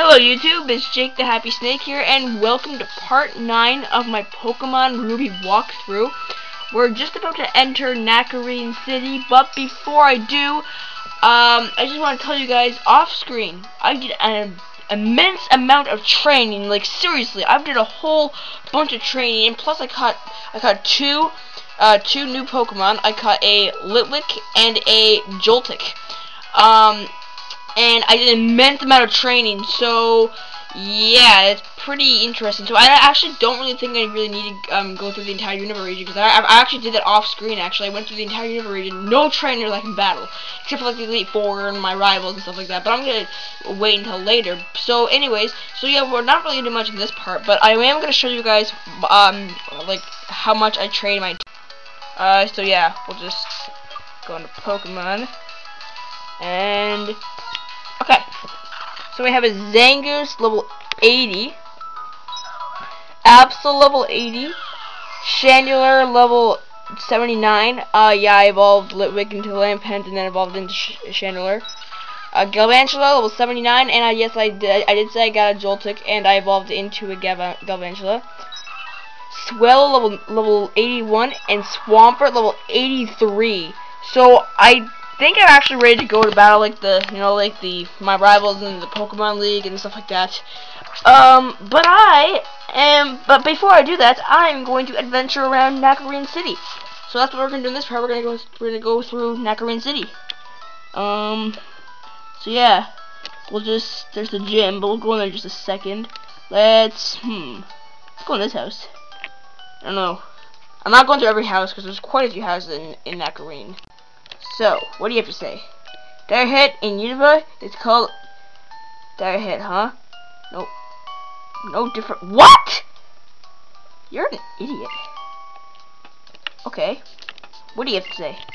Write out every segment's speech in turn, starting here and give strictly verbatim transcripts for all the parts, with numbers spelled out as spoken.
Hello YouTube, it's Jake the Happy Snake here, and welcome to part nine of my Pokemon Ruby walkthrough. We're just about to enter Nacreene City, but before I do, um, I just want to tell you guys off screen, I did an immense amount of training. Like seriously, I did a whole bunch of training, and plus I caught I caught two uh, two new Pokemon. I caught a Litwick and a Joltik. Um, and I did an immense amount of training, so yeah, it's pretty interesting. So I actually don't really think I really need to um, go through the entire Unova region, because I, I actually did that off screen. Actually, I went through the entire Unova region, no trainer like in battle, except for like the Elite Four and my rivals and stuff like that. But I'm gonna wait until later. So, anyways, so yeah, we're not really gonna do much in this part, but I am gonna show you guys um like how much I train my. Uh, so yeah, we'll just go into Pokemon and. Okay, so we have a Zangoose level eighty, Absol level eighty, Chandelure level seventy-nine. Uh, yeah, I evolved Litwick into Lampent and then evolved into Sh Chandelure. Uh, Galvantula level seventy-nine, and uh, yes, I did. I did say I got a Joltik, and I evolved into a Galva Galvantula. Swell level level eighty-one, and Swampert level eighty-three. So I. think I'm actually ready to go to battle like the, you know, like the, my rivals in the Pokemon League and stuff like that. Um, but I am, but before I do that, I'm going to adventure around Nacreene City. So that's what we're going to do in this part. We're going to go, we're going to go through Nacreene City. Um, so yeah, we'll just, there's the gym, but we'll go in there in just a second. Let's, hmm, let's go in this house. I don't know. I'm not going through every house, because there's quite a few houses in, in Nacreene. So, what do you have to say? Dire hit in Unova, it's called Dire hit, huh? Nope. No different. What? You're an idiot. Okay. What do you have to say?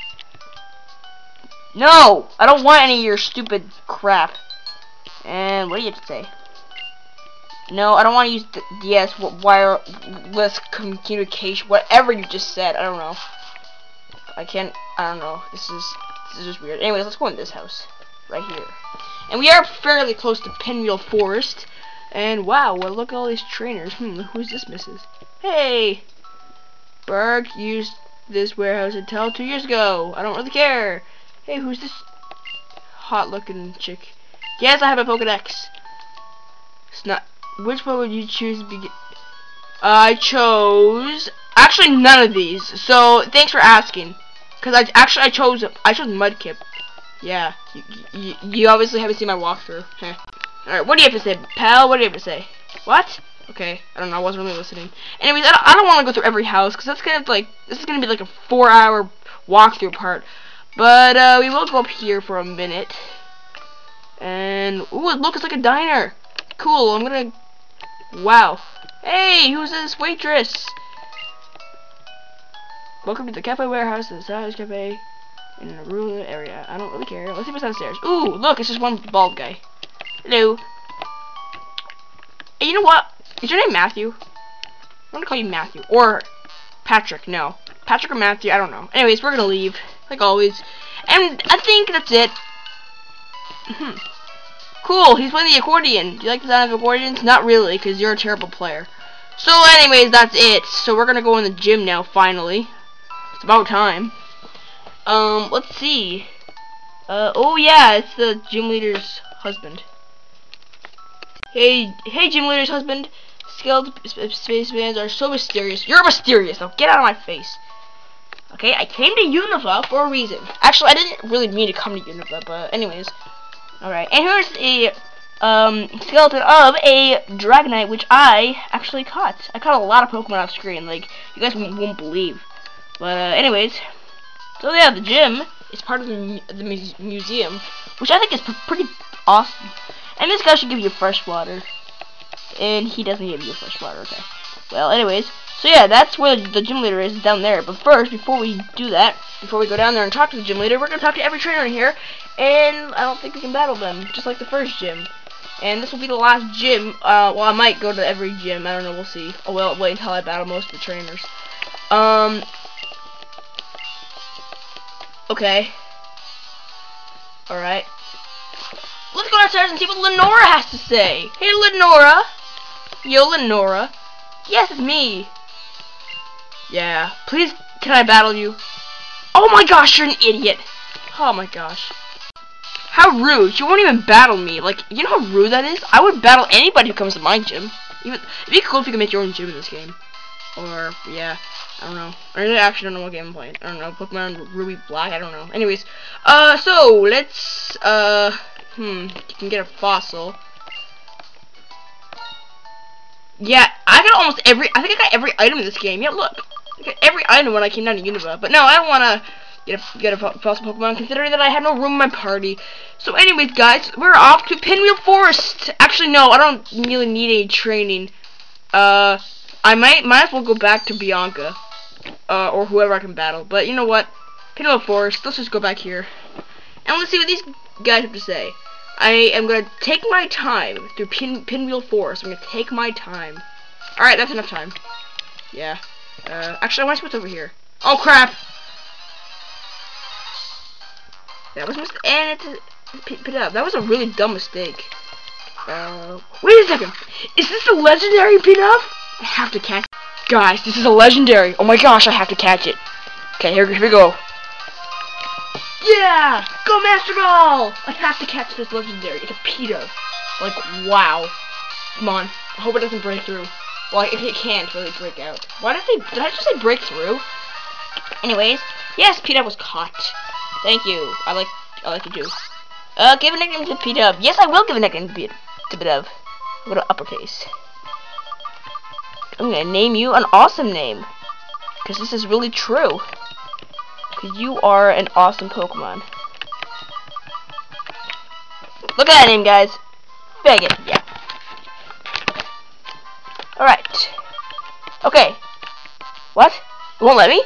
No! I don't want any of your stupid crap. And what do you have to say? No, I don't want to use the D S wireless communication, whatever you just said. I don't know. I can't, I don't know, this is, this is just weird. Anyways, let's go in this house, right here. And we are fairly close to Pinwheel Forest, and wow, well, look at all these trainers. Hmm, who's this missus? Hey! Berg used this warehouse until two years ago. I don't really care. Hey, who's this hot-looking chick? Yes, I have a Pokedex. It's not, which one would you choose to begin? I chose, actually none of these, so thanks for asking. Cause I actually I chose I chose Mudkip. Yeah, you, you, you obviously haven't seen my walkthrough. Heh. All right, what do you have to say, pal? What do you have to say? What? Okay, I don't know. I wasn't really listening. Anyways, I don't, I don't want to go through every house because that's kind of like this is gonna be like a four-hour walkthrough part. But uh, we will go up here for a minute. And ooh, look, it's like a diner. Cool. I'm gonna. Wow. Hey, who's this waitress? Welcome to the Cafe Warehouse, the Savage Cafe in a rural area. I don't really care. Let's see what's downstairs. Ooh, look, it's just one bald guy. Hello. Hey, you know what? Is your name Matthew? I'm gonna call you Matthew. Or Patrick, no. Patrick or Matthew, I don't know. Anyways, we're gonna leave, like always. And I think that's it. Hmm. Cool, he's playing the accordion. Do you like the sound of accordions? Not really, because you're a terrible player. So anyways, that's it. So we're gonna go in the gym now, finally. It's about time. Um, let's see. Uh, oh yeah, it's the gym leader's husband. Hey, hey, gym leader's husband. Skilled spacemans are so mysterious. You're mysterious. Now get out of my face. Okay, I came to Unova for a reason. Actually, I didn't really mean to come to Unova, but anyways. Alright, and here's a um, skeleton of a Dragonite, which I actually caught. I caught a lot of Pokemon off screen, like, you guys won't, won't believe. But, uh, anyways, so yeah, the gym is part of the, mu the mu museum, which I think is pr pretty awesome. And this guy should give you fresh water. And he doesn't give you fresh water, okay. Well, anyways, so yeah, that's where the gym leader is, down there. But first, before we do that, before we go down there and talk to the gym leader, we're going to talk to every trainer in here. And I don't think we can battle them, just like the first gym. And this will be the last gym. Uh, well, I might go to every gym. I don't know. We'll see. Oh, well, wait until I battle most of the trainers. Um. Okay. Alright. let's go downstairs and see what Lenora has to say. Hey, Lenora. Yo, Lenora. Yes, it's me. Yeah. Please, can I battle you? Oh my gosh, you're an idiot. Oh my gosh. How rude. You won't even battle me. Like, you know how rude that is? I would battle anybody who comes to my gym. Even, it'd be cool if you could make your own gym in this game. Or, yeah. I don't know. I actually don't know what game I'm playing. I don't know. Pokemon Ruby Black? I don't know. Anyways. Uh, so, let's, uh, hmm. You can get a fossil. Yeah, I got almost every, I think I got every item in this game. Yeah, look. I got every item when I came down to Unova. But no, I don't want to get a, get a fossil Pokemon, considering that I had no room in my party. So anyways, guys, we're off to Pinwheel Forest. Actually, no, I don't really need any training. Uh, I might, might as well go back to Bianca. Uh, or whoever I can battle. But you know what? Pinwheel Forest, let's just go back here. And let's see what these guys have to say. I am going to take my time through Pin Pinwheel Forest. I'm going to take my time. Alright, that's enough time. Yeah. Uh, actually, I want to see what's over here. Oh, crap! That was mis- and it's a, up. That was a really dumb mistake. Uh, wait a second. Is this a legendary Pidove? I have to catch it. Guys, this is a legendary. Oh my gosh, I have to catch it. Okay, here, here we go. Yeah! Go Master Ball! I have to catch this legendary. It's a Pidove. Like, wow. Come on. I hope it doesn't break through. Well, if it can't really break out. Why did I say, did I just say break through? Anyways, yes, Pidove was caught. Thank you. I like, I like to do. Uh, give a nickname to Pidove. Yes, I will give a nickname to Pidove. Go to uppercase. I'm gonna name you an awesome name. Because this is really true. Because you are an awesome Pokemon. Look at that name, guys. Faggot, yeah. Alright. Okay. What? It won't let me?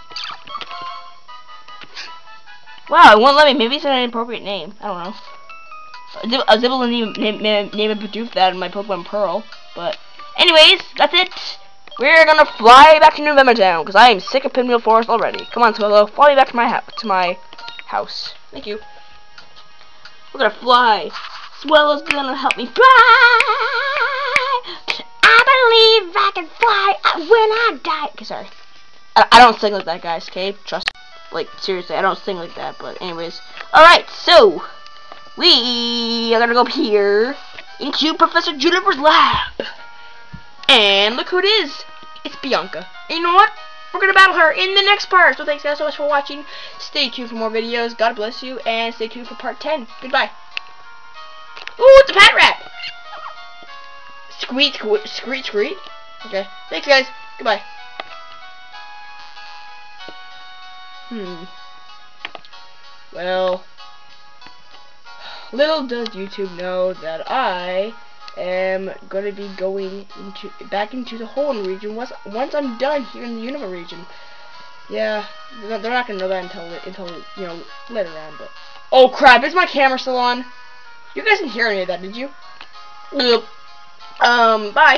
Wow, it won't let me. Maybe it's an inappropriate name. I don't know. I was able to name, name, name, name a Bidoof that in my Pokemon Pearl. But, anyways, that's it. We're gonna fly back to November Town because I am sick of Pinwheel Forest already. Come on, Swallow, fly me back to my house. To my house. Thank you. We're gonna fly. Swallow's gonna help me fly. I believe I can fly when I die. Okay, sorry. I, I don't sing like that, guys. Okay, trust. Like seriously, I don't sing like that. But anyways, all right. So we are gonna go up here into Professor Juniper's lab. And look who it is. It's Bianca. And you know what? We're going to battle her in the next part. So thanks guys so much for watching. Stay tuned for more videos. God bless you. And stay tuned for part ten. Goodbye. Ooh, it's a pet rat. Squeak, squeak, squeak, squeak. Okay. Thanks guys. Goodbye. Hmm. Well, little does YouTube know that I am going to be going into back into the Hoenn region once once I'm done here in the Unova region. Yeah, they're not going to know that until until you know later on. But oh crap, is my camera still on? You guys didn't hear any of that, did you? Nope. Um, bye.